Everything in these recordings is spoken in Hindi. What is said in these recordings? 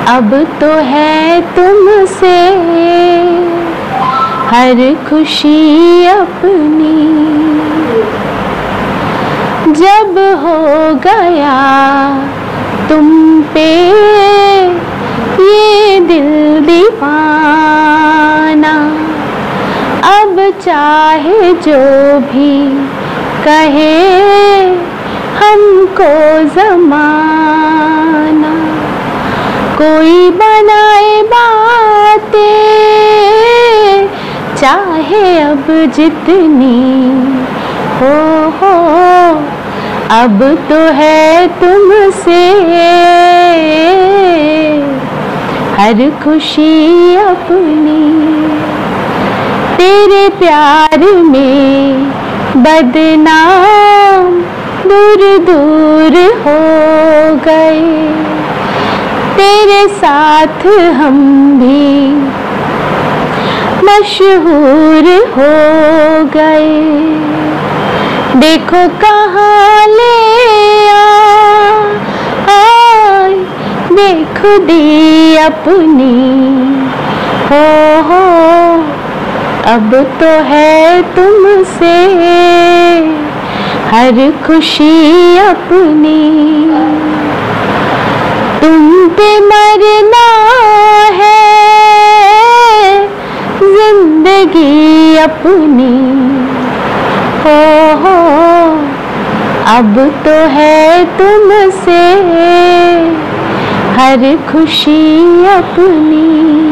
अब तो है तुमसे हर खुशी अपनी, जब हो गया तुम पे ये दिल दीवाना, अब चाहे जो भी कहे हमको ज़माना, कोई बनाए बातें चाहे अब जितनी हो, अब तो है तुमसे हर खुशी अपनी। तेरे प्यार में बदनाम दूर दूर हो गए, तेरे साथ हम भी मशहूर हो गए। देखो कहाँ ले आए देखो दी अपनी हो, अब तो है तुमसे हर खुशी अपनी। तुम पे मरना है जिंदगी अपनी हो, अब तो है तुमसे हर खुशी अपनी।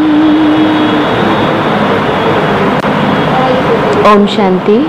ओम शांति।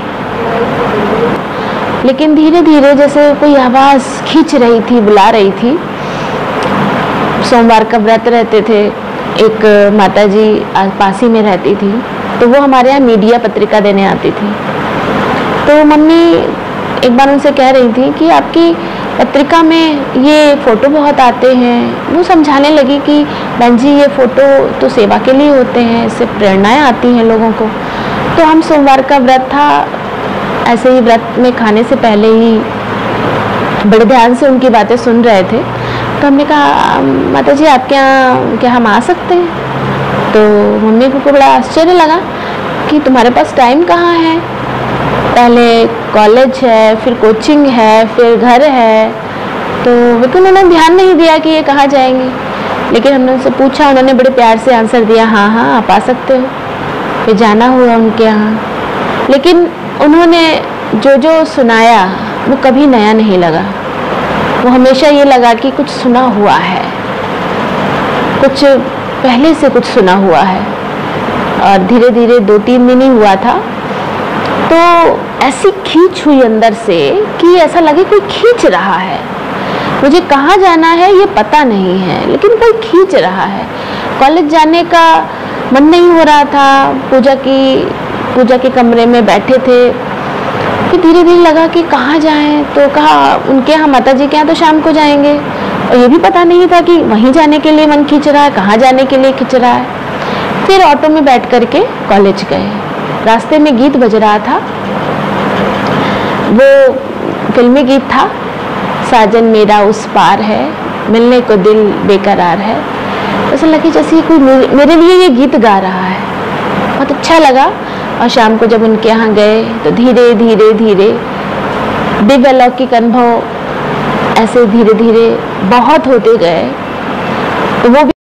लेकिन धीरे धीरे जैसे कोई आवाज़ खींच रही थी, बुला रही थी। सोमवार का व्रत रहते थे, एक माताजी पास ही में रहती थी, तो वो हमारे यहाँ मीडिया पत्रिका देने आती थी। तो मम्मी एक बार उनसे कह रही थी कि आपकी पत्रिका में ये फ़ोटो बहुत आते हैं। वो समझाने लगी कि बहन जी ये फ़ोटो तो सेवा के लिए होते हैं, इससे प्रेरणाएँ आती हैं लोगों को। तो हम सोमवार का व्रत था, ऐसे ही व्रत में खाने से पहले ही बड़े ध्यान से उनकी बातें सुन रहे थे। तो हमने कहा माता जी आपके यहाँ क्या हम आ सकते हैं? तो मम्मी को बड़ा आश्चर्य लगा कि तुम्हारे पास टाइम कहाँ है, पहले कॉलेज है, फिर कोचिंग है, फिर घर है। तो बिल्कुल उन्होंने ध्यान नहीं दिया कि ये कहाँ जाएंगे। लेकिन हमने उनसे पूछा, उन्होंने बड़े प्यार से आंसर दिया, हाँ हाँ आप आ सकते हो। फिर जाना हुआ उनके यहाँ। लेकिन उन्होंने जो जो सुनाया वो कभी नया नहीं लगा। वो हमेशा ये लगा कि कुछ सुना हुआ है, कुछ पहले से कुछ सुना हुआ है। और धीरे धीरे 2-3 दिन ही हुआ था तो ऐसी खींच हुई अंदर से कि ऐसा लगे कोई खींच रहा है। मुझे कहाँ जाना है ये पता नहीं है, लेकिन कोई खींच रहा है। कॉलेज जाने का मन नहीं हो रहा था। पूजा के कमरे में बैठे थे। फिर धीरे धीरे लगा कि कहाँ जाएं, तो कहा उनके यहाँ माता जी के यहाँ तो शाम को जाएंगे। और ये भी पता नहीं था कि वहीं जाने के लिए मन खींच रहा है, कहाँ जाने के लिए खींच रहा है। फिर ऑटो में बैठ करके कॉलेज गए। रास्ते में गीत बज रहा था, वो फिल्मी गीत था, साजन मेरा उस पार है, मिलने को दिल बेकरार है। ऐसा लगे जैसे कोई मेरे लिए ये गीत गा रहा है। बहुत अच्छा लगा। और शाम को जब उनके यहाँ गए तो धीरे धीरे धीरे दिव्य अलौकिक अनुभव ऐसे धीरे धीरे बहुत होते गए। तो वो